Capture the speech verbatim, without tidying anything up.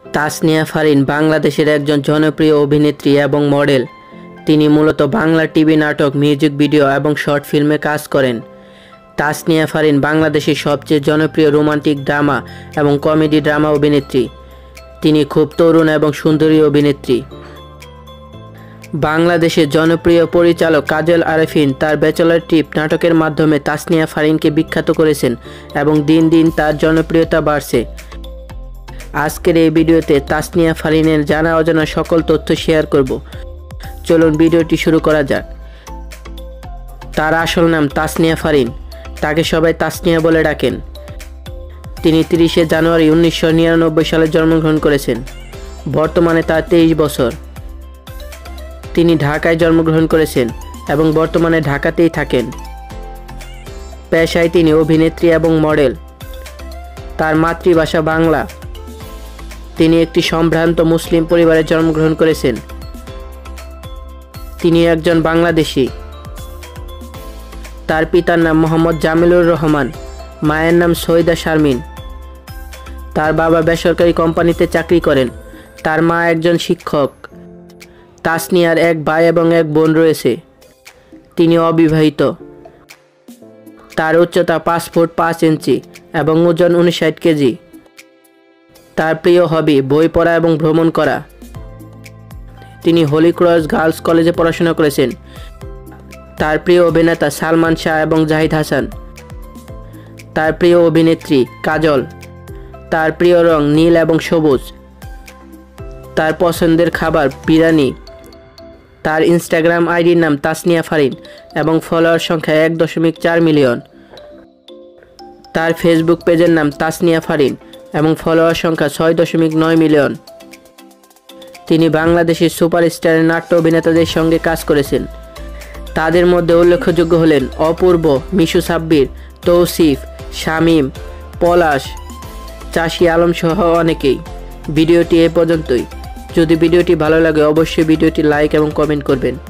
তাসনিয়া ফারিন বাংলাদেশের একজন জনপ্রিয় অভিনেত্রী এবং মডেল। তিনি মূলত বাংলা টিভি নাটক, মিউজিক ভিডিও এবং শর্ট ফিল্মে কাজ করেন। তাসনিয়া ফারিন বাংলাদেশের সবচেয়ে জনপ্রিয় রোমান্টিক ড্রামা এবং কমেডি ড্রামা অভিনেত্রী। তিনি খুব তরুণ এবং সুন্দরী অভিনেত্রী। বাংলাদেশের জনপ্রিয় পরিচালক কাজল আরেফিন তার ব্যাচেলর ট্রিপ নাটকের মাধ্যমে তাসনিয়া ফারিনকে বিখ্যাত করেছেন এবং দিন দিন তার জনপ্রিয়তা বাড়ছে। আজকের এই ভিডিওতে তাসনিয়া ফারিনের জানা অজানা সকল তথ্য শেয়ার করব। চলুন ভিডিওটি শুরু করা যাক। তার আসল নাম তাসনিয়া ফারিন। তাকে সবাই তাসনিয়া বলে ডাকেন। তিনি তিরিশে জানুয়ারি উনিশশো নিরানব্বই সালে জন্মগ্রহণ করেছেন। বর্তমানে তার তেইশ বছর। তিনি ঢাকায় জন্মগ্রহণ করেছেন এবং বর্তমানে ঢাকাতেই থাকেন। পেশায় তিনি অভিনেত্রী এবং মডেল। তার মাতৃভাষা বাংলা। তিনি একটি সম্ভ্রান্ত মুসলিম পরিবারে জন্মগ্রহণ করেছেন। তিনি একজন বাংলাদেশী। তার পিতার নাম মোহাম্মদ জামিলুর রহমান, মায়ের নাম সৈয়দা শারমিন। তার বাবা বেসরকারি কোম্পানিতে চাকরি করেন। তার মা একজন শিক্ষক। তাসনিয়ার এক ভাই এবং এক বোন রয়েছে। তিনি অবিবাহিত। তার উচ্চতা পাঁচ ফুট পাঁচ ইঞ্চি এবং ওজন উনষাট কেজি। তার প্রিয় হবি বই পড়া এবং ভ্রমণ করা। তিনি হলি ক্রস গার্লস কলেজে পড়াশোনা করেছেন। তার প্রিয় অভিনেতা সালমান শাহ এবং জাহিদ হাসান। তার প্রিয় অভিনেত্রী কাজল। তার প্রিয় রং নীল এবং সবুজ। তার পছন্দের খাবার বিরিয়ানি। তার ইনস্টাগ্রাম আইডির নাম তাসনিয়া ফারিন এবং ফলোয়ার সংখ্যা এক দশমিক চার মিলিয়ন। তার ফেসবুক পেজের নাম তাসনিয়া ফারিন এবং ফলোয়ার সংখ্যা ছয় দশমিক নয় মিলিয়ন। তিনি বাংলাদেশের সুপারস্টারের নাট্য অভিনেতাদের সঙ্গে কাজ করেছেন। তাদের মধ্যে উল্লেখযোগ্য হলেন অপূর্ব, মিশু সাব্বির, তৌসিফ, শামীম, পলাশ, চাষী আলম সহ অনেকেই। ভিডিওটি এ পর্যন্তই। যদি ভিডিওটি ভালো লাগে অবশ্যই ভিডিওটি লাইক এবং কমেন্ট করবেন।